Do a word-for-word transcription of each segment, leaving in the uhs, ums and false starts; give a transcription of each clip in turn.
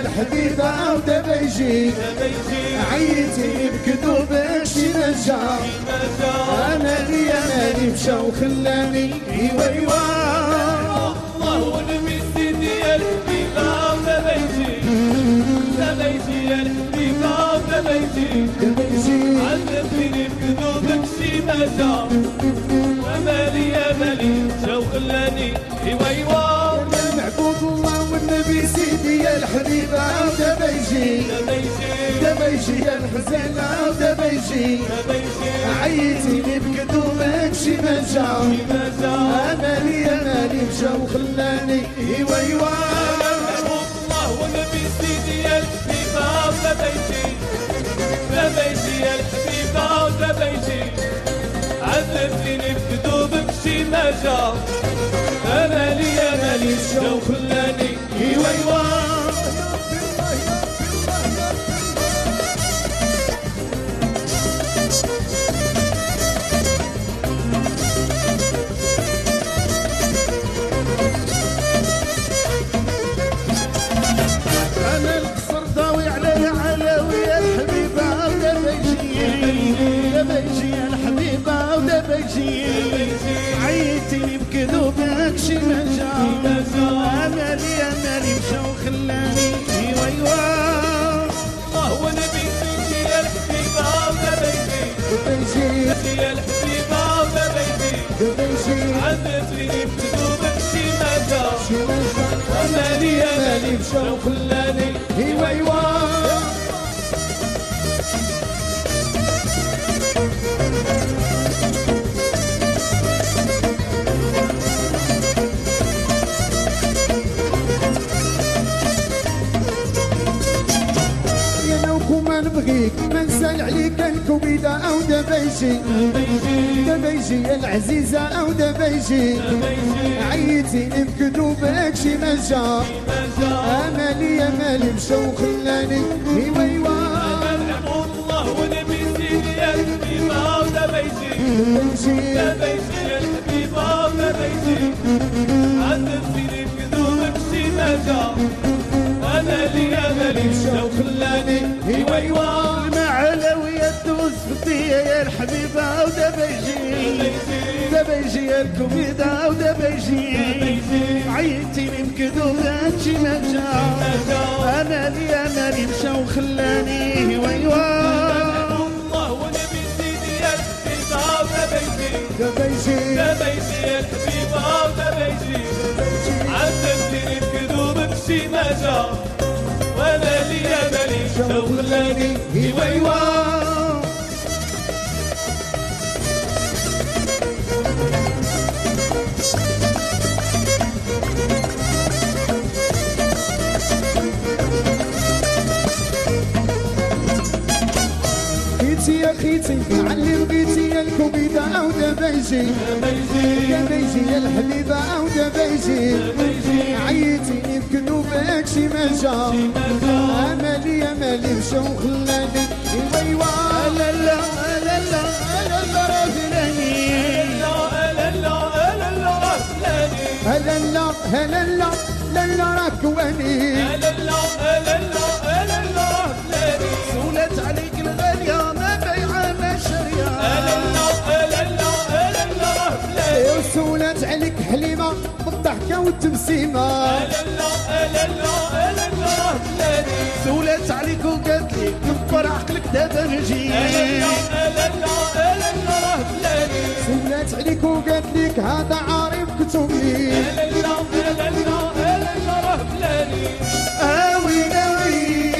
الحبيبة ودابا يجي عيتيني بكذوبك شي مجا انا لي مالي مشى وخلاني ايوا ايوا الله ونبي سيدي الحبيبة ودابا يجي دابا يجي الحبيبة ودابا يجي دابا يجي عذبتني بكذوبك شي مجا ومالي يا مالي مشى وخلاني ايوا ايوا معبود الله والنبي سيدي يا الحبيبة ودابا يجي دابا يجي يا الحزينة ودابا يجي عيتيني بكذوبك شي ما جا امالي يا مالي مشى وخلاني ايوا ايوا معبود الله والنبي سيدي يا الحبيبة ودابا يجي دابا يجي يا الحبيبة ودابا يجي عذبتني بكذوبك شي ما جا انا لي انا لي مشى وخلاني ايوا ايوا انا القصر ضاوي علي علاوي يا الحبيبة ودابا يجي دابا يجي يا الحبيبة ودابا يجي عيتيني بكذوبك شي ما جا امالي امالي مشى وخلاني ايوا ايوا الله ونبي سيدي يا الحبيبة ودابا يجي يا الحبيبة ودابا يجي عذبتني بكذوبك شي ما جا امالي امالي مشى وخلاني ايوا ايوا ما نبغيك ما نسال عليك الكبيدة أو دابا يجي دابا يجي يا العزيزة أو دابا يجي عيتيني بكذوبك شي ما جا امالي يا مالي مشى وخلاني ايوا ايوا الله ونبي سيدي يا الحبيبة ودابا يجي دابا يجي يا الحبيبة ودابا يجي عذبتني بكذوبك شي ما جا امالي امالي مشى وخلاني ايوا ايوا المعلوية تدوز فدية يا الحبيبة ودابا يجي دابا يجي يا الكبيدة ودابا يجي عيتيني بكذوبك شي ما جا امالي امالي مشى وخلاني ايوا ايوا الله ونبي سيدي يا الحبيبة ودابا يجي دابا يجي دابا يجي يا الحبيبة ودابا يجي عذبتني بكذوبك شي ما جا وانا لي امالي مشى وخلاني ايوا ايوا خيتي يا خيتي علي بغيتي يا الكبيدة أو دابا يجي دابا يجي يا الحبيبة أو دابا يجي عيتيني بكذوبك شي ما جا امالي يا مالي مشى وخلاني ايوا ايوا لا لا لا لا لا لا راه فلاني لا لا لا لا راه فلاني هلا لا هلا لا لا لا راك واني لا لا لا لا لا راه فلاني سولت عليك الغالية ما بيعة ما شرية لا لا لا لا راه فلاني سولت عليك حليمة بالضحكة والتبسيمة لا لا لا لا راه فلاني سولت عليك وقالت لي كبر عقلك دابا نجي لا لا لا راه فلاني سولت عليك وقالت لك هذا عارف كتب لي لا لا لا راه فلاني اوي ناوي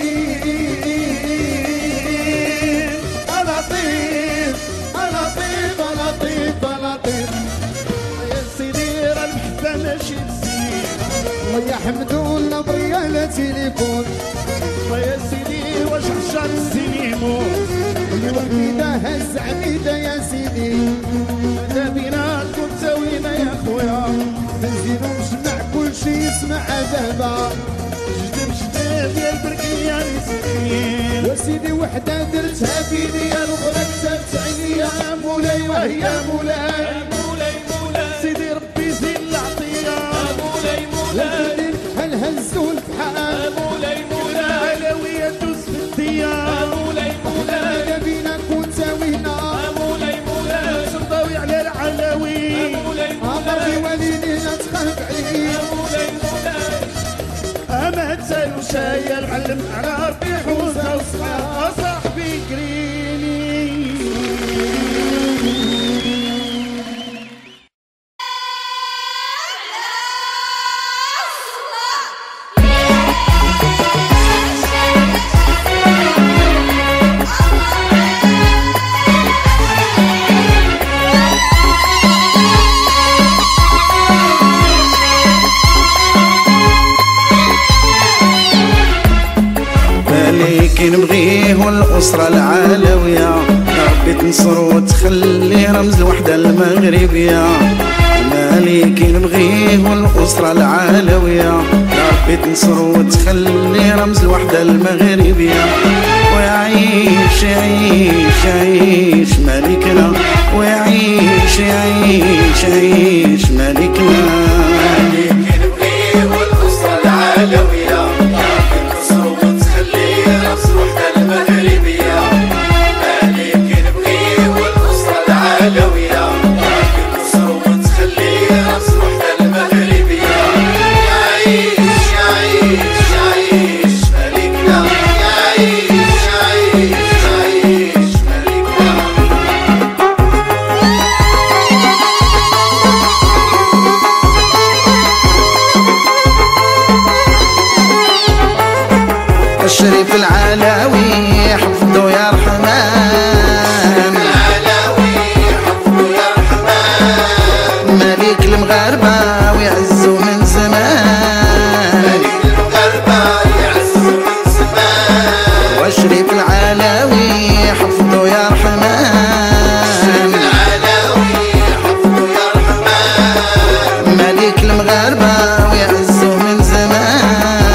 لطيف لطيف لطيف لطيف يا سيدي راه المحبة ماشي تسير ويا حمدون لا بغيا لا تليفون ويا سيدي واش عشر سنين يموت اللي وحيدة هز عبيدة يا سيدي ماذا بينا تكون ساوينا يا خويا نزيدو نجمع كل شي يسمع دابا جدب جدب يا البركية مسكين وسيدي وحدة درتها بيدي يا الغرب سبت عليا يا مولاي وهي مولاي مولاي مولاي سيدي ربي زين العطية مولاي مولاي هل هزوا الفحال مولاي يا العلم على ربي حوسه وصحه صاحبي كريني. نبغيه والأسرة العلوية يا ربي تنصر وتخلي رمز الوحدة المغربية. مالك نبغيه والأسرة العلوية يا ربي تنصر وتخلي رمز الوحدة المغربية. ويعيش يعيش يعيش مالكنا ويعيش يعيش يعيش مالكنا. مالك نبغيه والأسرة العلوية الشريف العلوي حفظه يا رحمن. العلوي حفظه يا رحمن. ملك المغاربة ويعزو من زمان. ملك المغاربة يعزو من زمان. والشريف العلوي حفظه يا رحمن. الشريف العلوي حفظه يا رحمن. ملك المغاربة ويعزو من زمان.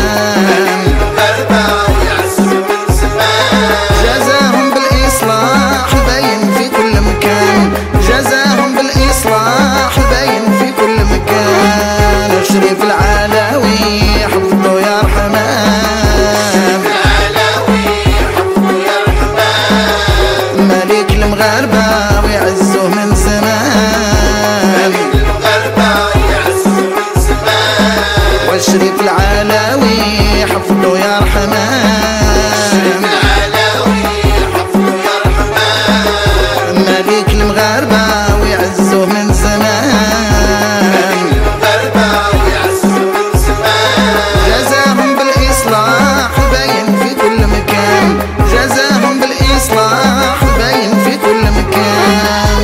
جزاهم بالإصلاح باين في كل مكان. جزاهم بالإصلاح باين في كل مكان. الشريف العلوي حفظه يا رحمن. العلوي حفظه يا رحمن. ملك المغاربة ويعزه من زمان. ملك المغاربة يعزه من زمان. والشريف العلوي حفظه يا رحمن. ملك المغاربة ويعزه من زمان. جزاهم بالإصلاح باين في كل مكان. جزاهم بالإصلاح باين في كل مكان.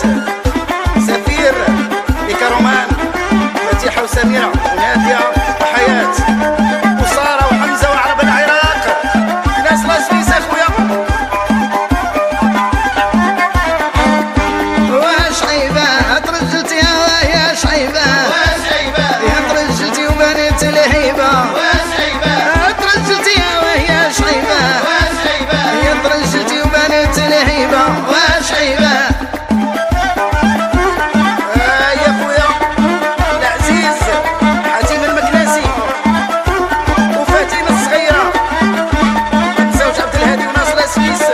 سفير لكرومان فتيحة وسميرة ونادية وحياة وسارة وحمزة وعرب العراق ناس لاسفيس اخويا. واش عيبة ترجلتي يا شعيبة يا ترجلتي وبنت الهيبة ترجلتي يا شعيبة يا ترجلتي وبنت الهيبة واش عيبة يا خويا العزيز حاتم المكناسي وفاتن الصغيرة زوج عبد الهادي وناصر لاسفيس.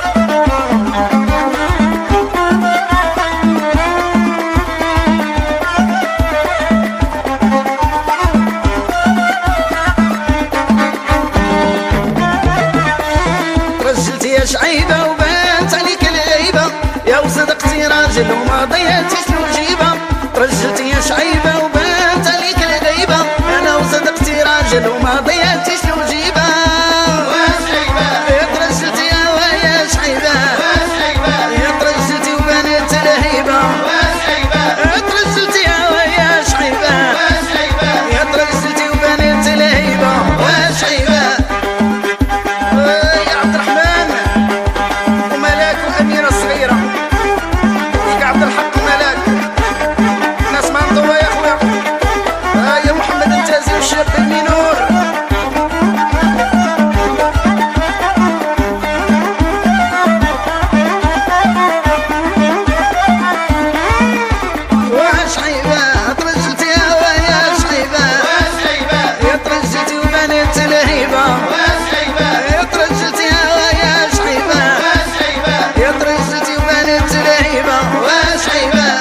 ترجلتي يا شعيبة وبانت عليك العيبة يا وصدقتي راجل وما ضيعتيش الوجيبة. ترجلتي يا شعيبة وبانت عليك الغيبة انا وصدقتي راجل وما ضيعتيش الوجيبة. يا ترجلتي يا ويا شعيبة يا ترجلتي وبنت الهيبة يا ترجلتي يا ويا شعيبة يا ترجلتي وبنت الهيبة وشعيبة. يا عبد الرحمن وملاك وأميرة الصغيرة يا عبد الحق وملاك ناس ما نضوى يا خويا. يا محمد التازي والشاب المنور وشعيبة ترجلتي يا ويا شعيبة يا ترجلتي وبنت الهيبة يا ترجلتي يا ويا شعيبة يا ترجلتي وبنت الهيبة وشعيبة.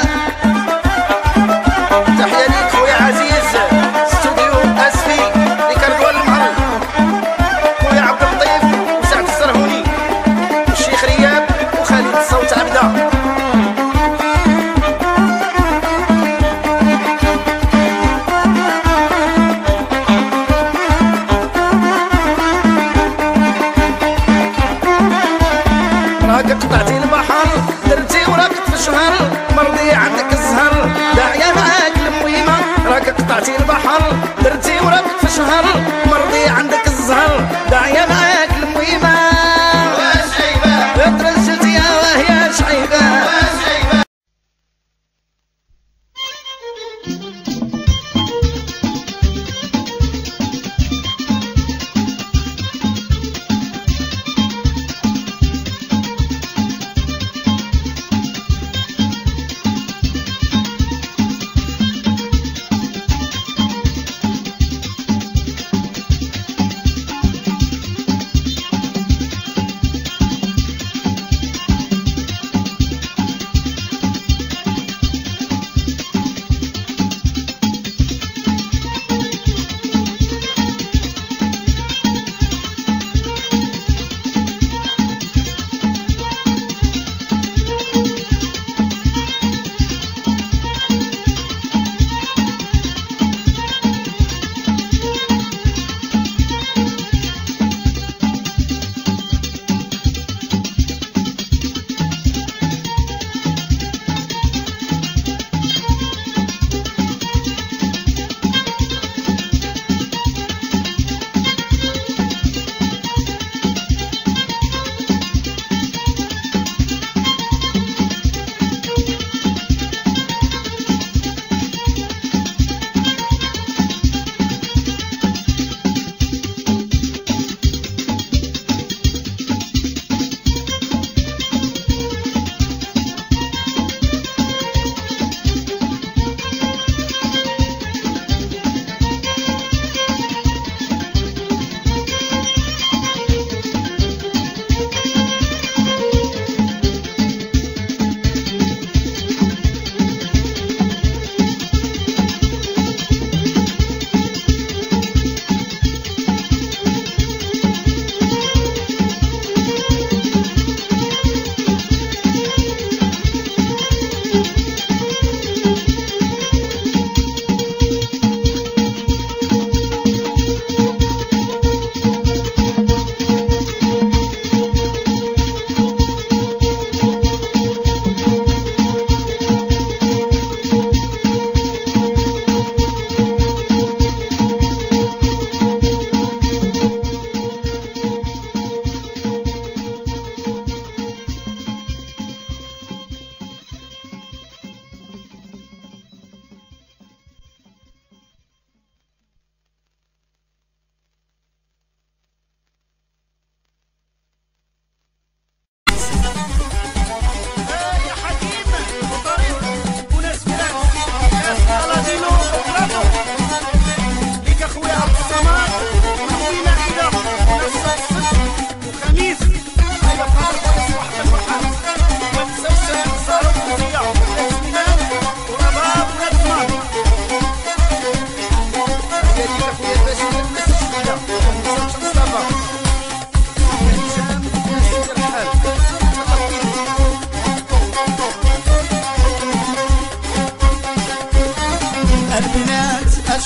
تحية ليك خويا عزيز استوديو اسفي لكردوال المهر خويا عبد اللطيف وسعد السرهوني والشيخ رياب وخالد الصوت عبده. راك قطعتي البحر درتي وراك في الشهر مرضي عندك الزهر داعية معاك المهمة. راك قطعتي البحر درتي وراك في الشهر مرضي عندك الزهر داعية معاك المهمة. يا ترجلتي يا وهي شعيبة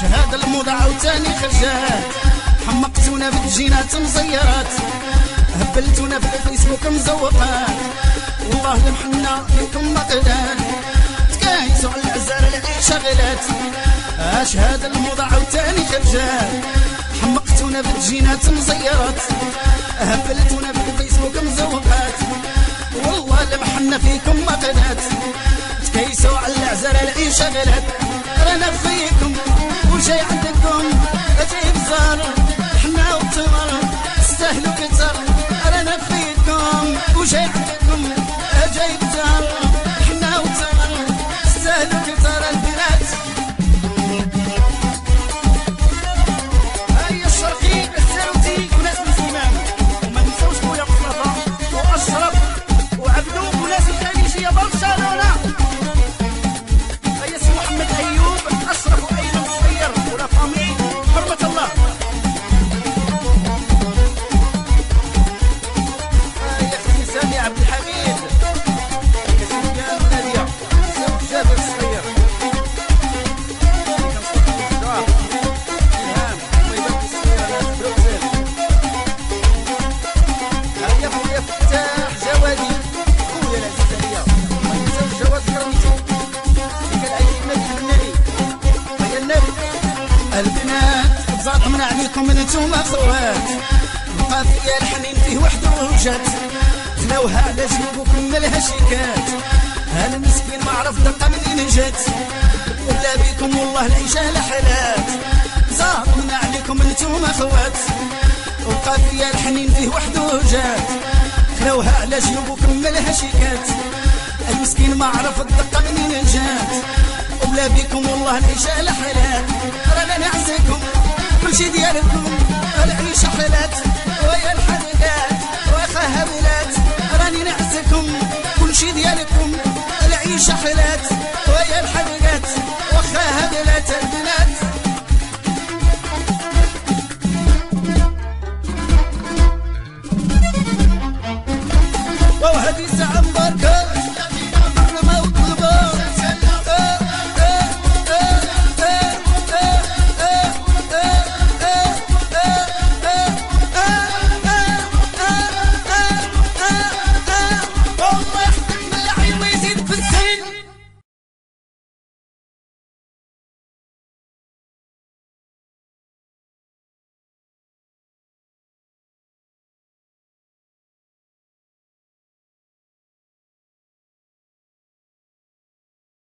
هذا الموضة عاوتاني خرجات حمقتونا بالجينات مزيرات هبلتونا في الفيسبوك مزوقات والله لمحنا فيكم مقلات تكايسوا على العزالة العيشة غلات اش هذا الموضة عاوتاني خرجات حمقتونا بالجينات مزيرات هبلتونا في الفيسبوك مزوقات والله لمحنا فيكم مقلات تكايسوا على العزالة العيشة غلات رانا فيكم وجاي عندكم اجيب زار حنا وتمر تستاهلوا كتر رانا فيكم وجاي عندكم اجيب زار حنا وتمر تستاهلوا كتر البنات هيا الشرقي الساروتي وناس من سيمان وما ننساوش خويا مصطفى واشرف وعبدو وناس الخليجيه برشلونه هيا سي محمد ايوب اشرف وايمن الصغير ولا فامي حرمه الله هيا سي سامي عبد الحميد هيا سي ناديه سي جابر الصغير هيا خويا فتاح جوادي خويا العزيز عليا ما تنساوش جواد كرمتو البنات تزاطمنا عليكم انتوما خوات بقى فيا الحنين فيه وحده وجات تناوها على جيوبكم مالها شيكات هذا المسكين ما عرف دقه منين جات ولا بيكم والله العيشه لحالات زاطمنا عليكم انتوما خوات وبقى فيا الحنين فيه وحده وجات تناوها على جيوبكم مالها شيكات المسكين ما عرف الدقه منين جات ولا بيكم والله العيشه لحالات رانا نعزيكم كلشي ديالكم العيشه حالات ويا الحلقات ويا خهبلات راني نعزيكم كلشي ديالكم العيشه حالات